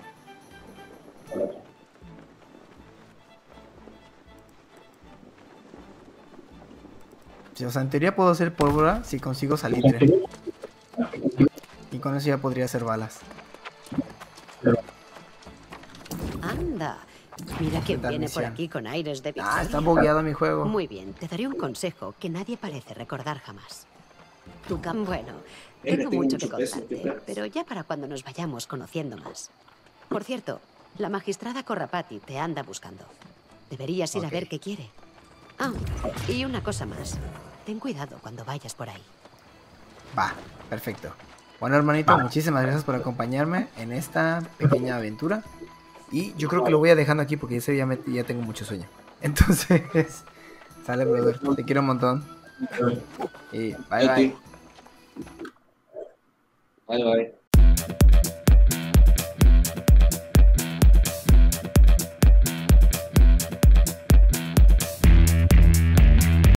Sí, o sea, en teoría puedo hacer pólvora si consigo salitre. Y con eso ya podría hacer balas. Anda, Mira quién Completar viene por misión. aquí con aires de Ah, victoria. está bugueado mi juego. Muy bien, te daré un consejo que nadie parece recordar jamás. Tu cap... Bueno, Eh, tengo tengo mucho mucho que peso, contarte, ¿qué pedo? pero ya para cuando nos vayamos conociendo más. Por cierto, la magistrada Corrapati te anda buscando. Deberías ir Ok. a ver qué quiere. Ah, y una cosa más. Ten cuidado cuando vayas por ahí. Va, perfecto. Bueno, hermanito, muchísimas gracias por acompañarme en esta pequeña aventura. Y yo creo que lo voy a dejando aquí porque ese día me- ya tengo mucho sueño. Entonces, sale, brother. Te quiero un montón. Y bye, A bye. ti. Bye, bye.